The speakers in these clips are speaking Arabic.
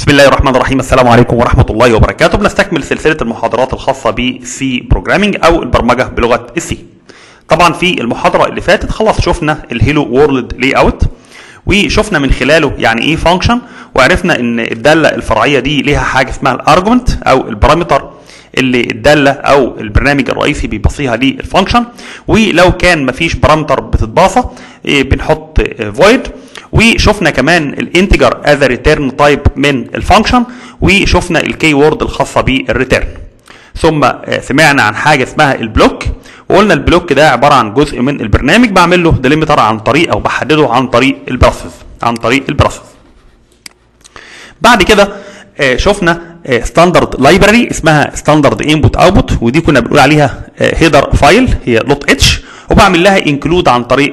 بسم الله الرحمن الرحيم. السلام عليكم ورحمة الله وبركاته. بنستكمل سلسلة المحاضرات الخاصة بالسي بروجرامينج أو البرمجة بلغة السي. طبعا في المحاضرة اللي فاتت خلاص شفنا الهيلو وورلد لاي اوت، وشفنا من خلاله يعني ايه فانكشن، وعرفنا ان الدالة الفرعية دي ليها حاجة اسمها الارجمنت او البارامتر اللي الدالة او البرنامج الرئيسي بيبصيها للفانكشن، ولو كان مفيش بارامتر بتتباصى بنحط void. وشفنا كمان الانتجر از ريتيرن تايب من الفانكشن، وشفنا الكي وورد الخاصه بالريتيرن. ثم سمعنا عن حاجه اسمها البلوك، وقلنا البلوك ده عباره عن جزء من البرنامج بعمل له ديليمتر عن طريق او بحدده عن طريق البروسيس. بعد كده شفنا ستاندرد لايبراري اسمها ستاندرد انبوت اوتبوت، ودي كنا بنقول عليها هيدر فايل هي .h، وبعمل لها انكلود عن طريق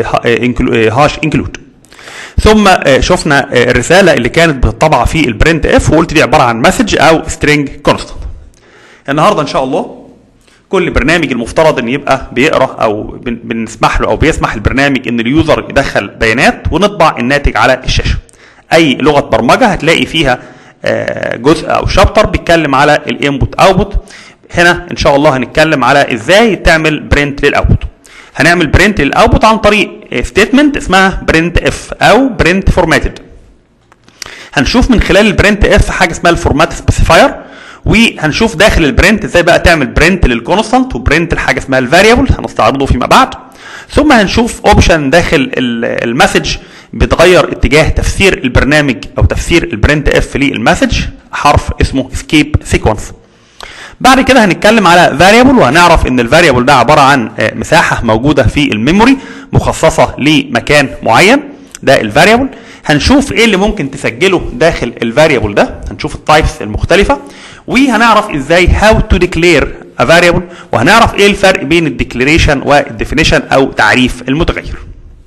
هاش انكلود. ثم شفنا الرساله اللي كانت بتطبع في البرنت اف، وقلت دي عباره عن مسج او سترينج كونستانت. النهارده ان شاء الله كل برنامج المفترض ان يبقى بيقرا او بنسمح له او بيسمح البرنامج ان اليوزر يدخل بيانات ونطبع الناتج على الشاشه. اي لغه برمجه هتلاقي فيها جزء او شابتر بيتكلم على الانبوت اوتبوت. هنا ان شاء الله هنتكلم على ازاي تعمل برنت للاوتبوت. هنعمل برنت للاوتبوت عن طريق ستيتمنت اسمها برنت اف او برنت فورماتد. هنشوف من خلال البرنت اف حاجه اسمها الفورمات سبيسيفاير، وهنشوف داخل البرنت ازاي بقى تعمل برنت للكونستانت وبرنت لحاجه اسمها الفاريبل هنستعرضه فيما بعد. ثم هنشوف اوبشن داخل المسج بتغير اتجاه تفسير البرنامج او تفسير البرنت اف للمسج، حرف اسمه اسكيب سيكونس. بعد كده هنتكلم على فاريبل، وهنعرف ان الفاريبل ده عباره عن مساحه موجوده في الميموري مخصصه لمكان معين، ده الفاريبل. هنشوف ايه اللي ممكن تسجله داخل الفاريبل ده، هنشوف التايبس المختلفه، وهنعرف ازاي هاو تو ديكلير ا فاريبل، وهنعرف ايه الفرق بين الديكليريشن والديفينيشن او تعريف المتغير.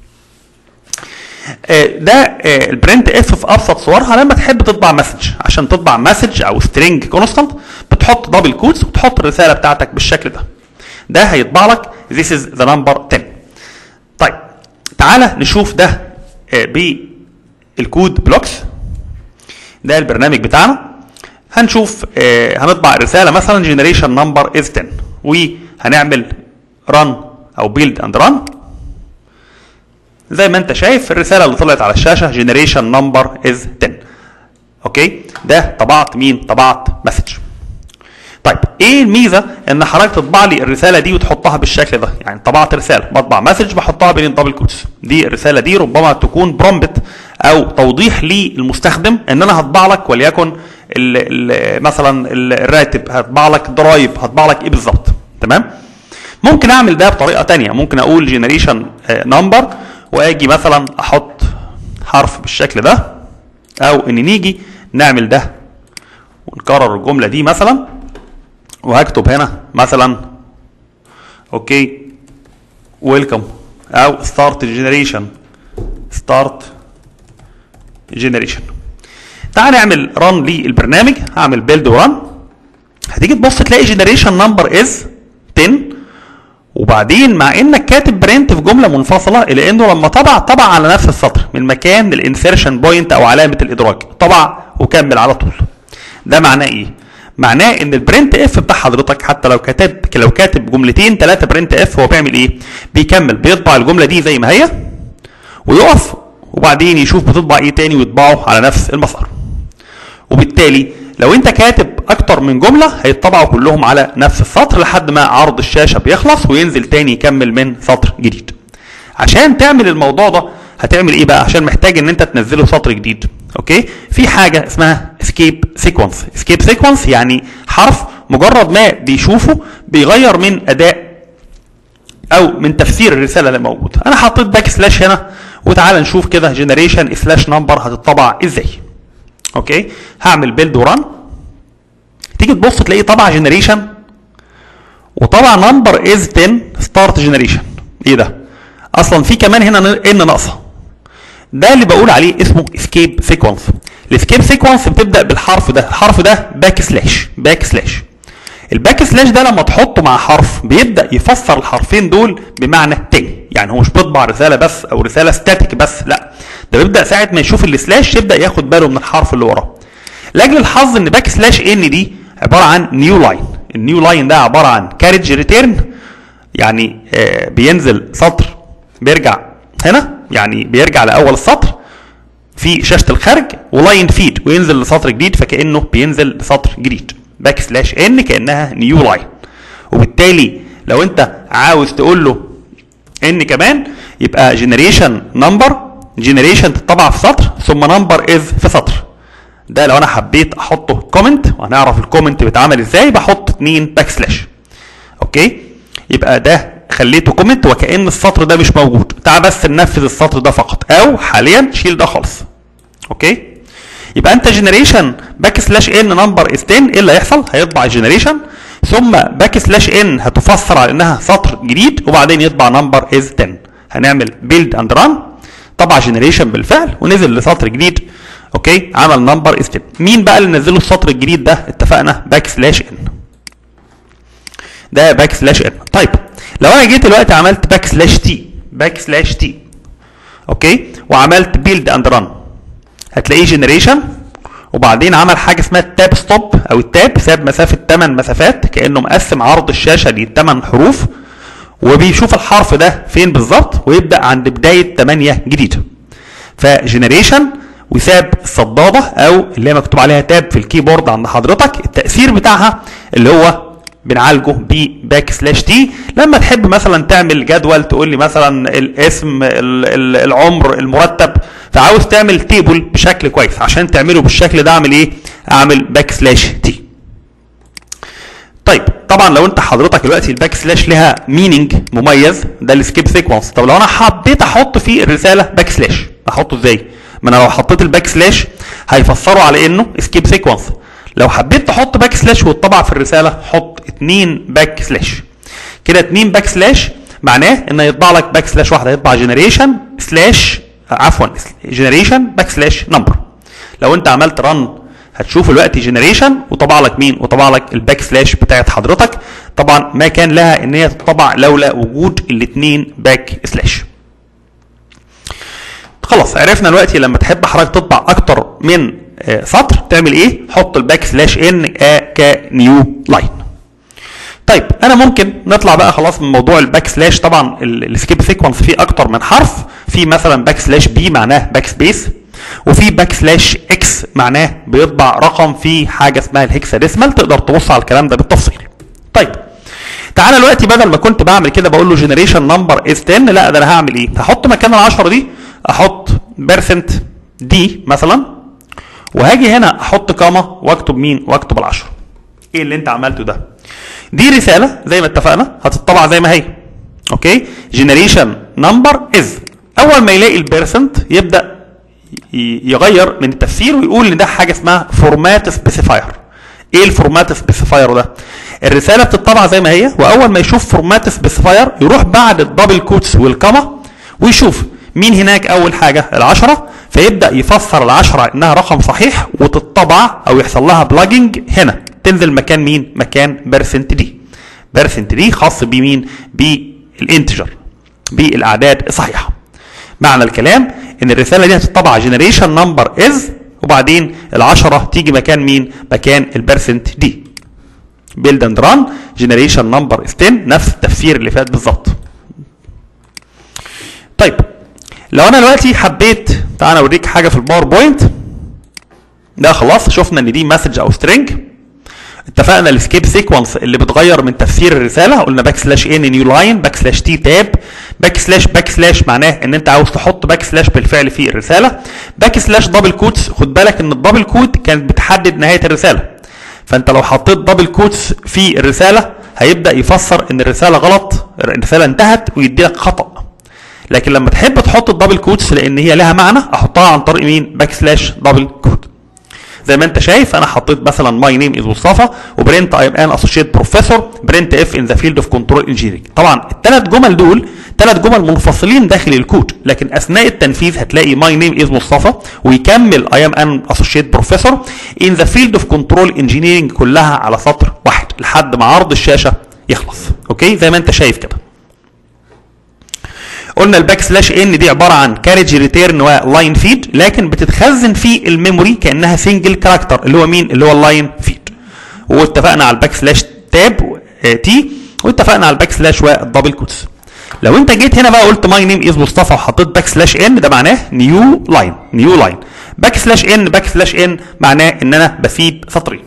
ده البرنت اف في ابسط صورها لما تحب تطبع مسج. عشان تطبع مسج او سترينج كونستانت بتحط دبل كوتس وتحط الرساله بتاعتك بالشكل ده. ده هيطبع لك this is the number 10. طيب تعالى نشوف ده بالكود بلوكس. ده البرنامج بتاعنا. هنشوف هنطبع الرساله مثلا generation number is 10، وهنعمل run او build and run. زي ما انت شايف الرساله اللي طلعت على الشاشه generation number is 10. اوكي، ده طبعت مين؟ طبعت مسج. طيب ايه الميزه ان حضرتك تطبع لي الرساله دي وتحطها بالشكل ده؟ يعني طبعت رساله بطبع مسج بحطها بين الدبل كوتس. دي الرساله دي ربما تكون برومبت او توضيح للمستخدم ان انا هطبع لك وليكن مثلا الراتب، هطبع لك ضرايب، هطبع لك ايه بالظبط. تمام؟ ممكن اعمل ده بطريقه ثانيه، ممكن اقول جنريشن نمبر واجي مثلا احط حرف بالشكل ده، او ان نيجي نعمل ده ونكرر الجمله دي مثلا، وهكتب هنا مثلا اوكي ويلكم او ستارت جنريشن. تعال نعمل ران للبرنامج. هعمل بيلد وران. هتيجي تبص تلاقي جنريشن نمبر از 10، وبعدين مع انك كاتب برنت في جمله منفصله الا انه لما طبع على نفس السطر من مكان الانسيرشن بوينت او علامه الادراج، طبع وكمل على طول. ده معناه ايه؟ معناه ان البرنت اف بتاع حضرتك حتى لو كاتب جملتين 3 برنت اف هو بيعمل ايه؟ بيكمل بيطبع الجمله دي زي ما هي ويقف، وبعدين يشوف بتطبع ايه تاني ويطبعه على نفس المسار. وبالتالي لو انت كاتب اكتر من جمله هيطبعوا كلهم على نفس السطر لحد ما عرض الشاشه بيخلص وينزل تاني يكمل من سطر جديد. عشان تعمل الموضوع ده هتعمل ايه بقى؟ عشان محتاج ان انت تنزله سطر جديد. اوكي، في حاجه اسمها اسكيب سيكونس يعني حرف مجرد ما بيشوفه بيغير من اداء او من تفسير الرساله اللي موجوده. انا حطيت باك سلاش هنا، وتعالى نشوف كده جنريشن سلاش نمبر هتطبع ازاي. اوكي، هعمل بيلد وران. تيجي تبص تلاقيه طبع جنريشن وطبع نمبر از 10 ستارت جنريشن. ايه ده؟ اصلا في كمان هنا ان ناقصه. ده اللي بقول عليه اسمه اسكيب سيكونس. الاسكيب سيكونس بتبدا بالحرف ده، الحرف ده باك سلاش. الباك سلاش ده لما تحطه مع حرف بيبدا يفسر الحرفين دول بمعنى تاني. يعني هو مش بيطبع رساله بس او رساله ستاتيك بس، لا، ده بيبدا ساعه ما يشوف السلاش يبدا ياخد باله من الحرف اللي وراه. لاجل الحظ ان باك سلاش ان دي عباره عن نيو لاين. النيو لاين ده عباره عن كاريج ريتيرن، يعني بينزل سطر بيرجع هنا، يعني بيرجع لاول السطر في شاشه الخارج، ولاين فيد وينزل لسطر جديد، فكانه بينزل لسطر جديد. باك سلاش ان كانها نيو لاين. وبالتالي لو انت عاوز تقول له ان كمان يبقى جنريشن نمبر، جنريشن تطبع في سطر ثم نمبر از في سطر. ده لو انا حبيت احطه كومنت، وهنعرف الكومنت بيتعمل ازاي، بحط 2 باك سلاش. اوكي، يبقى ده خليته كومنت وكأن السطر ده مش موجود، تعال بس ننفذ السطر ده فقط، او حاليا شيل ده خالص. اوكي، يبقى انت جنريشن باك سلاش ان نمبر از 10، ايه اللي هيحصل؟ هيطبع الجنريشن ثم باك سلاش ان هتفسر على انها سطر جديد، وبعدين يطبع نمبر از 10. هنعمل بيلد اند ران، طبع جنريشن بالفعل ونزل لسطر جديد. اوكي، عمل نمبر از 10. مين بقى اللي نزله السطر الجديد ده؟ اتفقنا باك سلاش ان، ده باك سلاش ان. طيب لو انا جيت دلوقتي عملت باك سلاش تي، باك سلاش تي اوكي، وعملت بيلد اند ران، هتلاقيه جنريشن وبعدين عمل حاجه اسمها التاب ستوب، او التاب ساب مسافه 8 مسافات، كانه مقسم عرض الشاشه ل 8 حروف، وبيشوف الحرف ده فين بالظبط، ويبدا عند بدايه 8 جديده. فجنريشن وساب الصداده او اللي هي مكتوب عليها تاب في الكيبورد عند حضرتك، التاثير بتاعها اللي هو بنعالجه بباك سلاش تي. لما تحب مثلا تعمل جدول، تقول لي مثلا الاسم، العمر، المرتب، فعاوز تعمل تيبل بشكل كويس، عشان تعمله بالشكل ده اعمل ايه؟ اعمل باك سلاش تي. طيب طبعا لو انت حضرتك دلوقتي الباك سلاش لها مينينج مميز، ده السكيب سيكونس. طب لو انا حبيت احط في الرساله باك سلاش، احطه ازاي؟ ما انا لو حطيت الباك سلاش هيفسروا على انه سكيب سيكونس. لو حبيت تحط باك سلاش وتطبع في الرساله، حط 2 باك سلاش. كده 2 باك سلاش معناه ان يطبع لك باك سلاش واحده، يطبع جنريشن سلاش جنريشن باك سلاش نمبر. لو انت عملت رن هتشوف دلوقتي جنريشن وطبع لك مين؟ وطبع لك الباك سلاش بتاعت حضرتك. طبعا ما كان لها ان هي تطبع لولا وجود الاثنين باك سلاش. خلاص عرفنا دلوقتي لما تحب حضرتك تطبع اكتر من سطر تعمل ايه؟ حط الباك سلاش ان كنيو لاين. طيب انا ممكن نطلع بقى خلاص من موضوع الباك سلاش. طبعا السكيب سيكونس فيه اكتر من حرف، في مثلا باك سلاش بي معناه باك سبيس، وفي باك سلاش اكس معناه بيطبع رقم في حاجه اسمها الهكساديسمال، تقدر تبص على الكلام ده بالتفصيل. طيب تعالى دلوقتي بدل ما كنت بعمل كده بقول له جنريشن نمبر از 10، لا ده انا هعمل ايه؟ هحط مكان ال10 دي احط بيرسنت دي مثلا، وهاجي هنا احط كاما واكتب مين؟ واكتب ال10. ايه اللي انت عملته ده؟ دي رساله زي ما اتفقنا هتطبع زي ما هي. اوكي، جنريشن نمبر از، اول ما يلاقي البيرسنت يبدا يغير من التفسير ويقول ان ده حاجه اسمها فورمات سبيسيفاير. ايه الفورمات سبيسيفاير ده؟ الرساله بتطبع زي ما هي، واول ما يشوف فورمات سبيسيفاير يروح بعد الدبل كوتس والكاما ويشوف مين هناك اول حاجه؟ ال10، فيبدا يفسر ال10 انها رقم صحيح وتطبع او يحصل لها بلاجنج هنا، تنزل مكان مين؟ مكان بيرسنت دي. بيرسنت دي خاص بمين؟ بالانتجر، بالاعداد الصحيحه. معنى الكلام ان الرساله دي هتطبع جنريشن نمبر از، وبعدين ال10 تيجي مكان مين؟ مكان البيرسنت دي. بيلد اند ران جنريشن نمبر از 10، نفس التفسير اللي فات بالظبط. طيب لو انا دلوقتي حبيت، تعالى اوريك حاجه في الباوربوينت ده. خلاص شفنا ان دي مسج او سترينج. اتفقنا السكيب سيكونس اللي بتغير من تفسير الرساله، قلنا باك سلاش ان نيو لاين، باك سلاش تي تاب، باك سلاش معناه ان انت عاوز تحط باك سلاش بالفعل في الرساله. باك سلاش دبل كوتس، خد بالك ان الدبل كوت كانت بتحدد نهايه الرساله، فانت لو حطيت دبل كوتس في الرساله هيبدا يفسر ان الرساله غلط، الرساله انتهت ويدي لك خطا. لكن لما تحب تحط الدبل كوتس لان هي لها معنى، احطها عن طريق مين؟ باك سلاش دبل كوت. زي ما انت شايف انا حطيت مثلا ماي نيم از مصطفى، وبرنت اي ام ان اسوشيت بروفيسور، برنت اف ان ذا فيلد اوف كنترول انجينيرنج. طبعا الثلاث جمل دول 3 جمل منفصلين داخل الكود، لكن اثناء التنفيذ هتلاقي ماي نيم از مصطفى ويكمل اي ام ان اسوشيت بروفيسور ان ذا فيلد اوف كنترول انجينيرنج كلها على سطر واحد لحد ما عرض الشاشه يخلص. اوكي زي ما انت شايف كده. قلنا الباك سلاش ان دي عباره عن كاريج ريتيرن ولاين فيد، لكن بتتخزن في الميموري كانها سنجل كاركتر اللي هو مين؟ اللي هو اللاين فيد. واتفقنا على الباك سلاش تاب تي، واتفقنا على الباك سلاش والدبل كوتس. لو انت جيت هنا بقى قلت ماي نيم از مصطفى وحطيت باك سلاش ان، ده معناه نيو لاين. نيو لاين. باك سلاش ان معناه ان انا بسيب سطرين.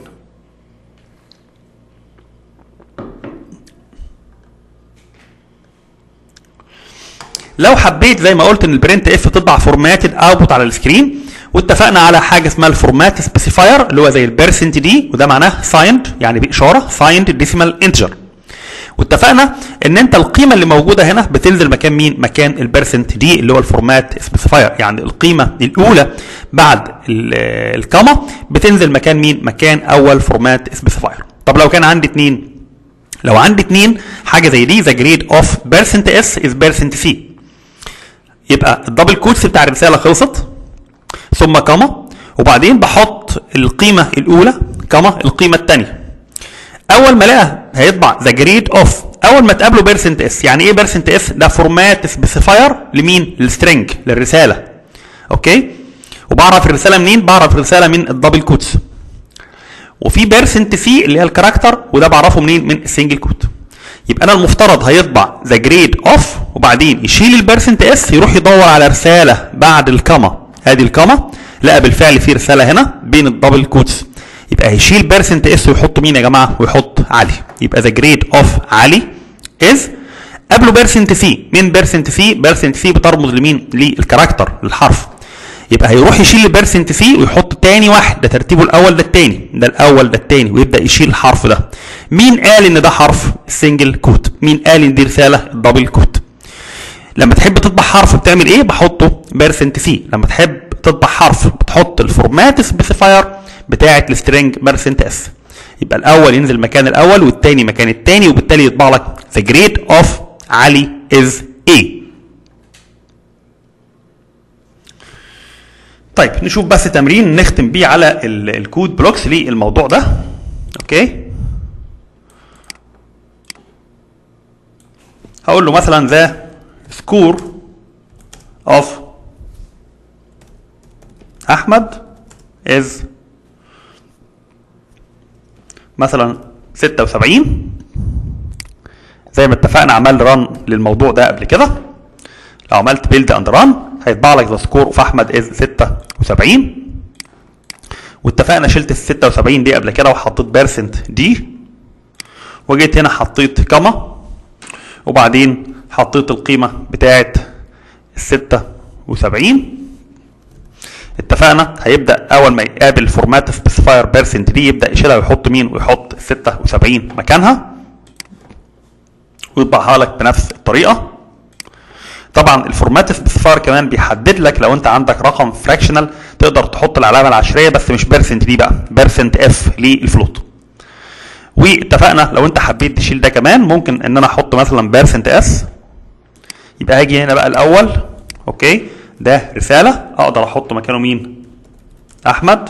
لو حبيت زي ما قلت ان البرنت اف تطبع فورماتد اوتبوت على السكرين، واتفقنا على حاجه اسمها الفورمات سبيسيفاير اللي هو زي البيرسنت دي، وده معناه سايند يعني باشاره سايند ديسيمال انتجر. واتفقنا ان انت القيمه اللي موجوده هنا بتنزل مكان مين؟ مكان البيرسنت دي اللي هو الفورمات سبيسيفاير، يعني القيمه الاولى بعد الكاما بتنزل مكان مين؟ مكان اول فورمات سبيسيفاير. طب لو كان عندي اتنين، لو عندي اتنين حاجه زي دي ذا جريد اوف بيرسنت اس از بيرسنت سي، يبقى الدبل كوتس بتاع الرساله خلصت ثم كاما، وبعدين بحط القيمه الاولى كاما القيمه الثانيه. اول ما الاقيها هيطبع ذا جريد اوف، اول ما تقابله بيرسنت اس. يعني ايه بيرسنت اس؟ ده فورمات سبيسيفاير لمين؟ للسترنج، للرساله. اوكي؟ وبعرف الرساله منين؟ بعرف الرساله من الدبل كوتس. وفي بيرسنت سي اللي هي الكاركتر، وده بعرفه منين؟ من السنجل كوت. يبقى انا المفترض هيطبع ذا جريد اوف وبعدين يشيل البيرسنت اس، يروح يدور على رساله بعد الكاما. ادي الكاما، لقى بالفعل في رساله هنا بين الدبل كوتس، يبقى هيشيل بيرسنت اس ويحط مين يا جماعه؟ ويحط علي. يبقى ذا جريد اوف علي از قبله بيرسنت سي. مين بيرسنت سي؟ بيرسنت سي بترمز لمين؟ للكاركتر، للحرف. يبقى هيروح يشيل البيرسنت سي ويحط تاني واحد، ده ترتيبه الاول ده التاني، ده الاول ده التاني، ويبدا يشيل الحرف ده. مين قال ان ده حرف؟ السنجل كوت. مين قال ان دي رساله؟ الدبل كوت. لما تحب تطبع حرف بتعمل ايه؟ بحطه بيرسنت سي. لما تحب تطبع حرف بتحط الفورمات سبيسيفاير بتاعه السترنج بيرسنت اس. يبقى الاول ينزل مكان الاول والتاني مكان التاني، وبالتالي يطبع لك ذا جريد اوف علي از ايه. طيب نشوف بس تمرين نختم بيه على الكود بلوكس للموضوع ده. اوكي، هقول له مثلا ذا سكور اوف احمد از مثلا 76. زي ما اتفقنا عمل ران للموضوع ده قبل كده. لو عملت بيلد اند ران هيطبع لك ذا سكور اوف احمد از 76. واتفقنا شلت ال 76 دي قبل كده وحطيت بيرسنت دي، وجيت هنا حطيت كاما، وبعدين حطيت القيمه بتاعت ال 76. اتفقنا هيبدا اول ما يقابل فورمات سبيسيفاير بيرسنت دي يبدا يشيلها ويحط مين؟ ويحط 76 مكانها ويطبعها لك بنفس الطريقه. طبعا الفورمات سبيسيفاير كمان بيحدد لك لو انت عندك رقم فراكشنال تقدر تحط العلامه العشريه، بس مش بيرسنت دي بقى، بيرسنت اف للفلوت. واتفقنا لو انت حبيت تشيل ده كمان ممكن ان انا احط مثلا بيرسنت اس. يبقى هاجي هنا بقى الاول، اوكي، ده رساله اقدر احط مكانه مين؟ احمد،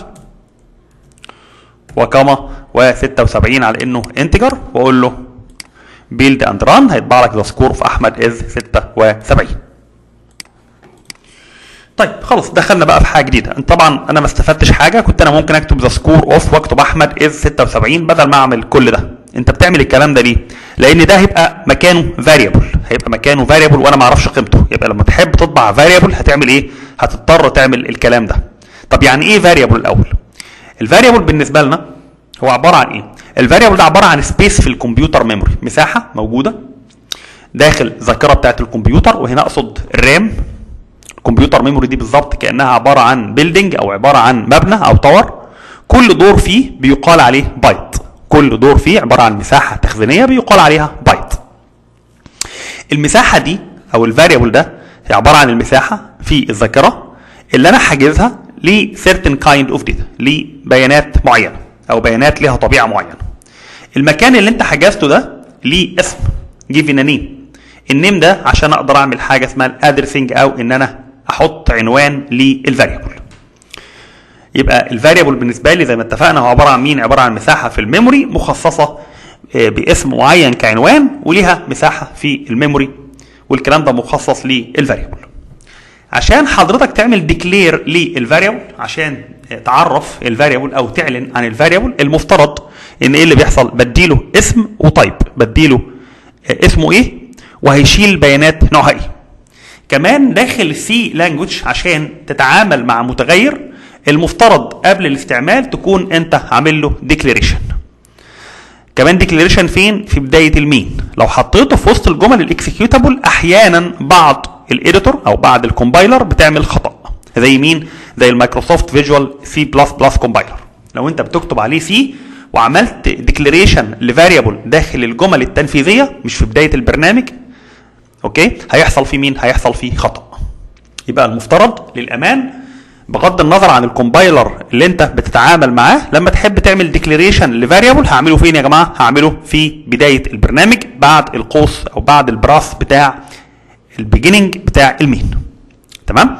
وكاما و76 على انه انتجر، واقول له بيلد اند ران هيطبع لك ذا سكور في احمد از 76. طيب خلاص دخلنا بقى في حاجه جديده. طبعا انا ما استفدتش حاجه، كنت انا ممكن اكتب ذا سكور اوف واكتب احمد از 76 بدل ما اعمل كل ده. انت بتعمل الكلام ده ليه؟ لان ده هيبقى مكانه فاريبل، هيبقى مكانه فاريبل وانا ما اعرفش قيمته. يبقى لما تحب تطبع فاريبل هتعمل ايه؟ هتضطر تعمل الكلام ده. طب يعني ايه فاريبل الاول؟ الفاريبل بالنسبه لنا هو عباره عن ايه؟ الفاريبل ده عباره عن سبيس في الكمبيوتر ميموري، مساحه موجوده داخل ذاكره بتاعه الكمبيوتر، وهنا اقصد الرام. الكمبيوتر ميموري دي بالظبط كانها عباره عن بيلدينج او عباره عن مبنى او تاور، كل دور فيه بيقال عليه بايت. كل دور فيه عباره عن مساحه تخزينيه بيقال عليها بايت. المساحه دي او الفاريبل ده هي عباره عن المساحه في الذاكره اللي انا حاجزها ل certain kind of data، لبيانات معينه او بيانات لها طبيعه معينه. المكان اللي انت حجزته ده ليه اسم، given a name. النيم ده عشان اقدر اعمل حاجه اسمها الادرسنج او ان انا احط عنوان للفاريبل. يبقى الفاريبل بالنسبه لي زي ما اتفقنا هو عباره عن مين؟ عباره عن مساحه في الميموري مخصصه باسم معين كعنوان، وليها مساحه في الميموري والكلام ده مخصص للفاريبل. عشان حضرتك تعمل ديكلير للفاريبل، عشان تعرف الفاريبل او تعلن عن الفاريبل، المفترض ان ايه اللي بيحصل؟ بديله اسم وتايب، بديله اسمه ايه وهيشيل بيانات نوعها ايه. كمان داخل السي لانجوج عشان تتعامل مع متغير المفترض قبل الاستعمال تكون انت عامل له ديكليريشن. كمان ديكليريشن فين؟ في بدايه المين. لو حطيته في وسط الجمل الاكسكيوتابل احيانا بعض الاديتور او بعض الكومبايلر بتعمل خطا. زي مين؟ زي المايكروسوفت فيجوال سي بلس بلس كومبايلر. لو انت بتكتب عليه سي وعملت ديكليريشن لفاريبل داخل الجمل التنفيذيه مش في بدايه البرنامج، اوكي، هيحصل فيه مين؟ هيحصل فيه خطا. يبقى المفترض للامان بغض النظر عن الكومبايلر اللي انت بتتعامل معاه، لما تحب تعمل ديكليريشن لفاريبل هعمله فين يا جماعه؟ هعمله في بدايه البرنامج بعد القوس او بعد البراس بتاع البيجيننج بتاع المين. تمام؟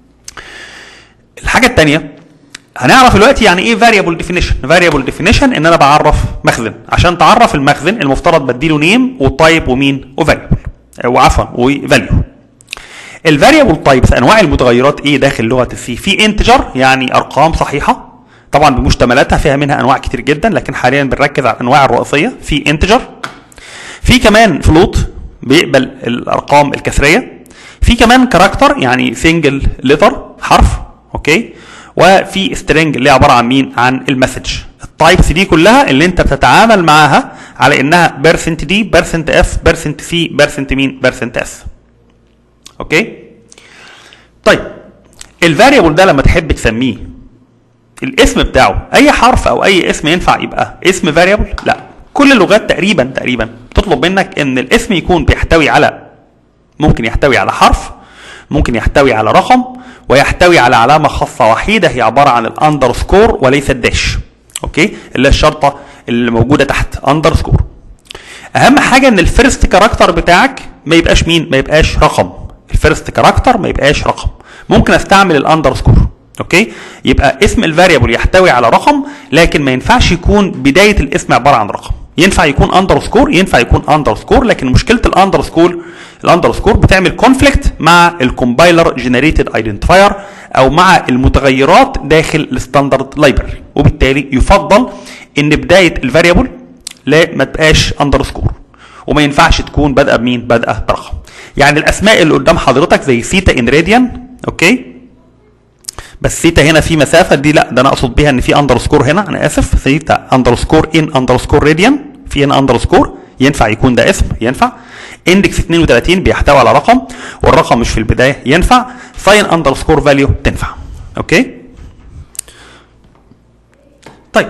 الحاجه الثانيه هنعرف دلوقتي يعني ايه فاريبل ديفينيشن. فاريبل ديفينيشن ان انا بعرف مخزن. عشان تعرف المخزن المفترض بديله نيم وتايب ومين وفاريبل، وعفوا وفاليو. الفاريبل تايبس انواع المتغيرات ايه داخل لغه السي؟ في انتجر يعني ارقام صحيحه طبعا بمشتملاتها، فيها منها انواع كتير جدا لكن حاليا بنركز على الانواع الرئيسيه. في انتجر، في كمان فلوت بيقبل الارقام الكسريه، في كمان كاركتر يعني سنجل لتر حرف، اوكي، وفي سترينج اللي عباره عن مين؟ عن المسج. التايبس دي كلها اللي انت بتتعامل معاها على انها بيرسنت دي، بيرسنت اف، بيرسنت سي، بيرسنت مين؟ بيرسنت اس. اوكي؟ طيب الفاريبل ده لما تحب تسميه الاسم بتاعه اي حرف او اي اسم ينفع يبقى اسم فاريبل؟ لا، كل اللغات تقريبا تطلب منك ان الاسم يكون بيحتوي على، ممكن يحتوي على حرف، ممكن يحتوي على رقم، ويحتوي على علامه خاصه وحيده هي عباره عن الاندرسكور وليس الداش. اوكي؟ اللي هي الشرطه اللي موجوده تحت اندرسكور. اهم حاجه ان الفيرست كاركتر بتاعك ما يبقاش مين؟ ما يبقاش رقم. الفيرست كاركتر ما يبقاش رقم. ممكن استعمل الاندرسكور. اوكي؟ يبقى اسم الفاريبل يحتوي على رقم لكن ما ينفعش يكون بدايه الاسم عباره عن رقم. ينفع يكون اندرسكور، ينفع يكون اندرسكور، لكن مشكله الاندرسكور بتعمل كونفليكت مع الكومبايلر جنريتد ايدنتيفاير او مع المتغيرات داخل الستاندرد لايبرري، وبالتالي يفضل ان بدايه الفاريبل لا ما تبقاش اندرسكور، وما ينفعش تكون بادئه بمين؟ بادئه برقم. يعني الاسماء اللي قدام حضرتك زي سيتا ان راديان، اوكي، بس سيتا هنا في مسافه دي، لا ده انا اقصد بيها ان في اندرسكور هنا، انا اسف، سيتا اندرسكور ان اندرسكور راديان، في هنا اندرسكور، ينفع يكون ده اسم؟ ينفع. اندكس 32 بيحتوي على رقم والرقم مش في البدايه، ينفع. ساين اندرسكور فاليو تنفع. اوكي؟ طيب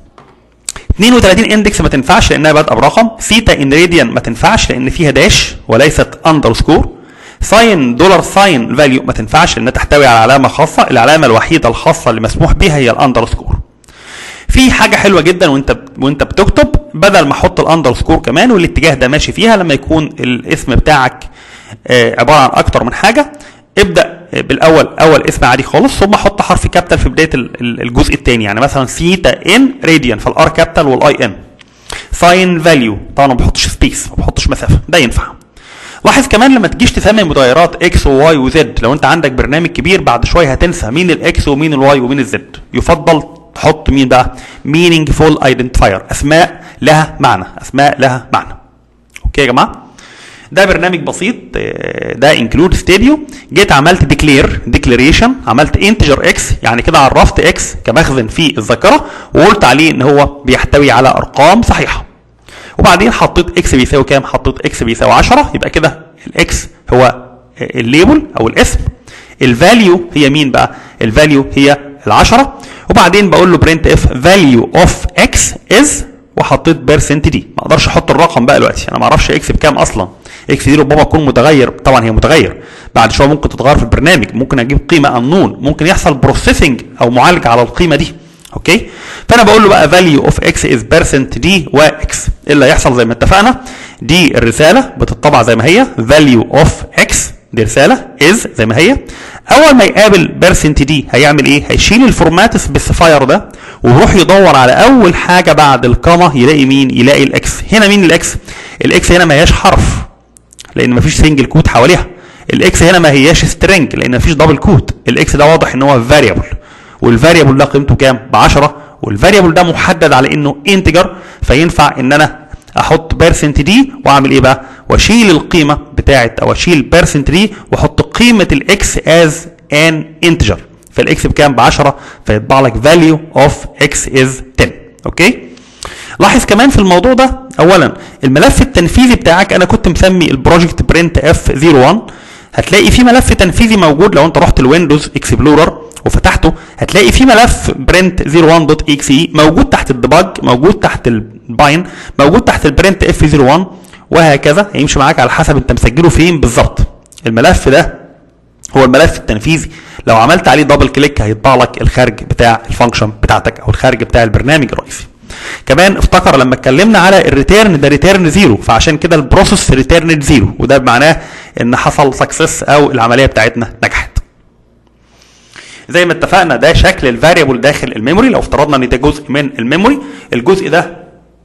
32 اندكس ما تنفعش لانها بادئه برقم، سيتا ان راديان ما تنفعش لان فيها داش وليست اندرسكور، ساين دولار ساين فاليو ما تنفعش لانها تحتوي على علامه خاصه، العلامه الوحيده الخاصه اللي مسموح بها هي الاندرسكور. في حاجه حلوه جدا وانت بتكتب، بدل ما احط الاندرسكور كمان والاتجاه ده ماشي فيها، لما يكون الاسم بتاعك عباره عن اكتر من حاجه، ابدا اول اسم عادي خالص ثم حط حرف كابيتال في بدايه الجزء الثاني، يعني مثلا سيتا ان راديان فالار كابيتال والاي ان. ساين فاليو طبعا ما بحطش سبيس، ما بحطش مسافه، ده ينفع. لاحظ كمان لما تجيش تسمي متغيرات اكس وواي وزد، لو انت عندك برنامج كبير بعد شويه هتنسى مين الاكس ومين الواي ومين الزد، يفضل تحط مين بقى؟ meaningful identifier، اسماء لها معنى، اسماء لها معنى. اوكي يا جماعه؟ ده برنامج بسيط، ده انكلود ستوديو. جيت عملت ديكليريشن، عملت انتجر اكس، يعني كده عرفت اكس كمخزن في الذاكره وقلت عليه ان هو بيحتوي على ارقام صحيحه. وبعدين حطيت اكس بيساوي كام؟ حطيت اكس بيساوي 10، يبقى كده الاكس هو الليبل او الاسم. الفاليو هي مين بقى؟ الفاليو هي ال10، وبعدين بقول له برنت اف فاليو اوف اكس از، وحطيت بيرسنت دي. ما اقدرش احط الرقم بقى دلوقتي، انا ما اعرفش اكس بكام اصلا. اكس دي ربما تكون متغير، طبعا هي متغير، بعد شويه ممكن تتغير في البرنامج، ممكن اجيب قيمه انون، ممكن يحصل بروسيسنج او معالجه على القيمه دي. اوكي؟ فانا بقول له بقى فاليو اوف اكس از بيرسنت دي واكس. ايه اللي هيحصل زي ما اتفقنا؟ دي الرساله بتطبع زي ما هي، فاليو اوف اكس دي رساله، از زي ما هي. اول ما يقابل بيرسنت دي هيعمل ايه؟ هيشيل الفورمات سبيسيفاير ده ويروح يدور على اول حاجه بعد الكاما، يلاقي مين؟ يلاقي الاكس. هنا مين الاكس؟ الاكس هنا ما هياش حرف، لان مفيش سنجل كوت حواليها. الاكس هنا ما هياش سترينج لان مفيش دبل كوت. الاكس ده واضح ان هو فاريبل، والفاريبل ده قيمته كام؟ ب10، والفاريبل ده محدد على انه انتجر، فينفع ان انا احط بيرسنت دي واعمل ايه بقى؟ واشيل القيمه بتاعت او اشيل بيرسنت دي واحط قيمه الاكس از ان انتجر. فالاكس بكام؟ ب10، فيطبع لك value of x is 10. اوكي؟ لاحظ كمان في الموضوع ده اولا الملف التنفيذي بتاعك انا كنت مسمي البروجكت برنت اف 01. هتلاقي في ملف تنفيذي موجود لو انت رحت الويندوز اكسبلورر وفتحته، هتلاقي في ملف برنت 01.exe موجود تحت الديباج، موجود تحت الباين، موجود تحت البرنت اف 01، وهكذا هيمشي معاك على حسب انت مسجله فين بالظبط. الملف ده هو الملف التنفيذي، لو عملت عليه دبل كليك هيطبع لك الخارج بتاع الفانكشن بتاعتك او الخارج بتاع البرنامج الرئيسي. كمان افتكر لما اتكلمنا على الريتيرن ده ريتيرن زيرو، فعشان كده البروسيس ريتيرن زيرو، وده بمعناه ان حصل سكسس او العمليه بتاعتنا نجحت. زي ما اتفقنا ده شكل الفاريبل داخل الميموري. لو افترضنا ان ده جزء من الميموري، الجزء ده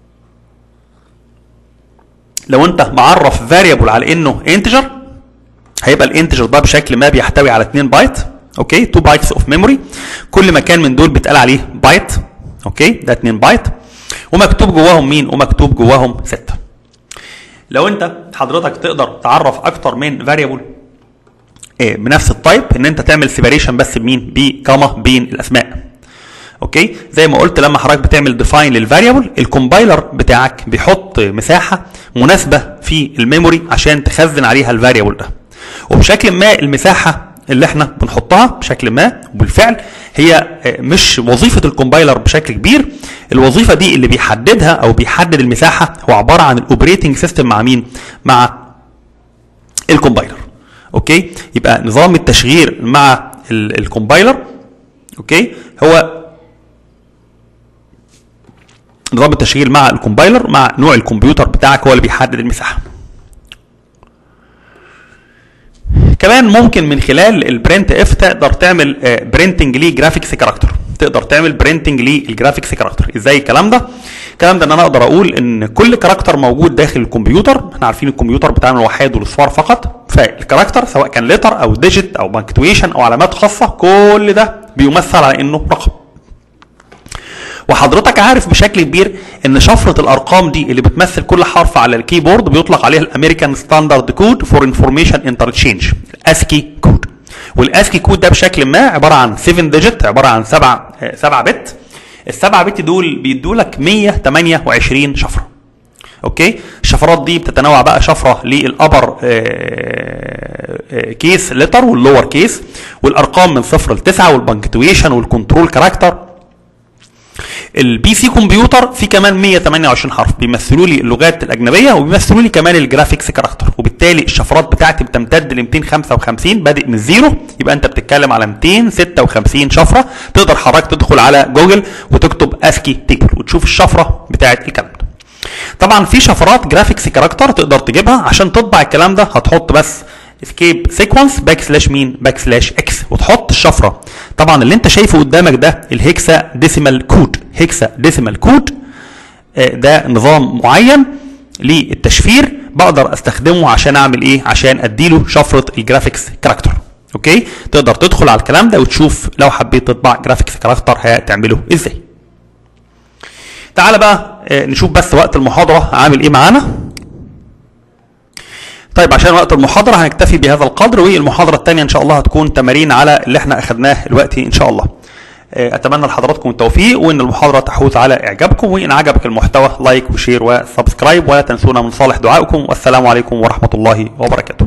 لو انت معرف فاريبل على انه انتجر هيبقى الانتجر ده بشكل ما بيحتوي على 2 بايت. اوكي، 2 بايتس اوف ميموري، كل مكان من دول بيتقال عليه بايت. اوكي، ده 2 بايت ومكتوب جواهم مين؟ ومكتوب جواهم 6. لو انت حضرتك تقدر تعرف اكتر من فاريبل بنفس التايب، ان انت تعمل سيباريشن بس بمين؟ بكما بين الاسماء. اوكي، زي ما قلت لما حضرتك بتعمل ديفاين للفاريبل، الكومبايلر بتاعك بيحط مساحه مناسبه في الميموري عشان تخزن عليها الفاريبل ده، وبشكل ما المساحه اللي احنا بنحطها بشكل ما وبالفعل هي مش وظيفه الكومبايلر بشكل كبير. الوظيفه دي اللي بيحددها او بيحدد المساحه هو عباره عن الاوبريتنج سيستم. مع مين؟ مع الكومبايلر. اوكي، يبقى نظام التشغيل مع الكومبايلر. اوكي، هو نظام التشغيل مع الكومبايلر مع نوع الكمبيوتر بتاعك هو اللي بيحدد المساحه. كمان ممكن من خلال البرنت اف تقدر تعمل برينتنج لجرافيكس كاركتر. تقدر تعمل برينتنج للجرافيكس كاركتر. ازاي الكلام ده؟ الكلام ده ان انا اقدر اقول ان كل كاركتر موجود داخل الكمبيوتر، احنا عارفين الكمبيوتر بتعمل وحيد والاصفار فقط، فالكاركتر سواء كان لتر او ديجيت او بانكتويشن او علامات خاصه كل ده بيمثل على انه رقم. وحضرتك عارف بشكل كبير ان شفره الارقام دي اللي بتمثل كل حرف على الكيبورد بيطلق عليها الامريكان ستاندرد كود فور انفورميشن انترتشينج، الاسكي كود. والاسكي كود ده بشكل ما عباره عن 7 ديجيت، عباره عن 7 بت. ال7 بت دول بيدوا لك 128 شفره. اوكي، الشفرات دي بتتنوع بقى شفره للابر كيس لتر واللور كيس، والارقام من 0 ل9 والبنكتويشن والكنترول كاركتر. البي سي كمبيوتر في كمان 128 حرف بيمثلوا لي اللغات الاجنبيه وبيمثلوا لي كمان الجرافيكس كاركتر، وبالتالي الشفرات بتاعتي بتمتد ل 255 بادئ من الزيرو، يبقى انت بتتكلم على 256 شفره. تقدر حضرتك تدخل على جوجل وتكتب اسكي تيبل وتشوف الشفره بتاعت الكلام ده. طبعا في شفرات جرافيكس كاركتر تقدر تجيبها عشان تطبع الكلام ده، هتحط بس اسكيب سيكونس باك سلاش مين؟ باك سلاش اكس، وتحط الشفره. طبعا اللي انت شايفه قدامك ده الهكسا ديسيمال كود. هكسا ديسيمال كود ده نظام معين للتشفير بقدر استخدمه عشان اعمل ايه؟ عشان اديله شفره الجرافيكس كاركتر. اوكي، تقدر تدخل على الكلام ده وتشوف لو حبيت تطبع جرافيكس كاركتر هتعمله ازاي. تعال بقى نشوف بس وقت المحاضره عامل ايه معانا. طيب عشان وقت المحاضرة هنكتفي بهذا القدر، والمحاضرة الثانية ان شاء الله هتكون تمارين على اللي احنا اخذناه دلوقتي ان شاء الله. اتمنى لحضراتكم التوفيق وان المحاضرة تحوز على اعجابكم، وان عجبك المحتوى لايك وشير وسبسكرايب، ولا تنسونا من صالح دعائكم، والسلام عليكم ورحمة الله وبركاته.